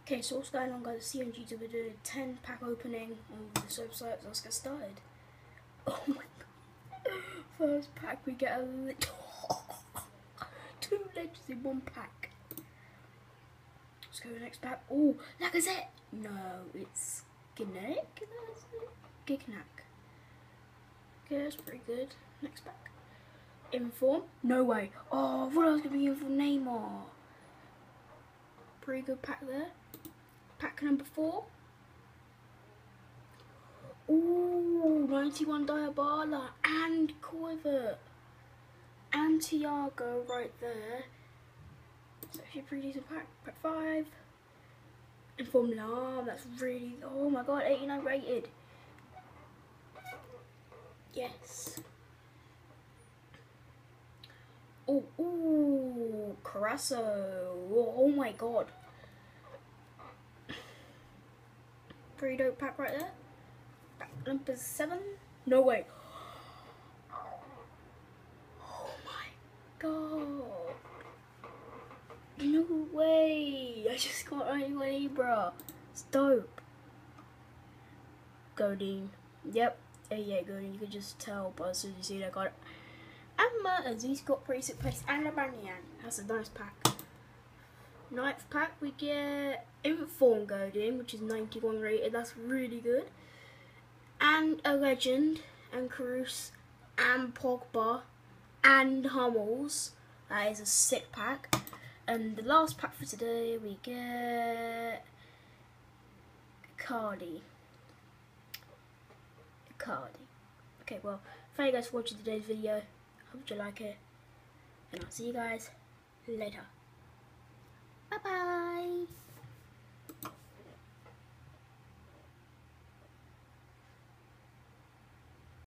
Okay, so what's going on, guys? CMG to be doing a 10 pack opening on this website, so let's get started. Oh my god. First pack, we get a two legends in one pack. Let's go to the next pack. Oh, Lacazette! No, it's Gignac. Gignac. Okay, that's pretty good. Next pack. Inform? No way. Oh, I thought I was going to be Inform Neymar. Pretty good pack there. Pack number 4. Ooh, 91 Dybala and Kluivert and Thiago right there. It's actually a pretty decent pack. Pack 5. Inform Lam, that's really, oh my god, 89 rated. Yes. Ooh, Carasso. Oh my god. Pretty dope pack right there. Pack number 7. No way. Oh my god. No way. I just got anyway, bruh. It's dope. Godin. Yep. Yeah, Godin. You can just tell, but as soon as you see that, I got it. And Mertens, he's got pretty sick pace. And Labanian. That's a nice pack. 9th pack, we get Inform Godin, which is 91 rated. That's really good. And a legend, and Cruz, and Pogba, and Hummels. That is a sick pack. And the last pack for today, we get Cardi. Okay, well, thank you guys for watching today's video. Hope you like it. And I'll see you guys later. Bye bye.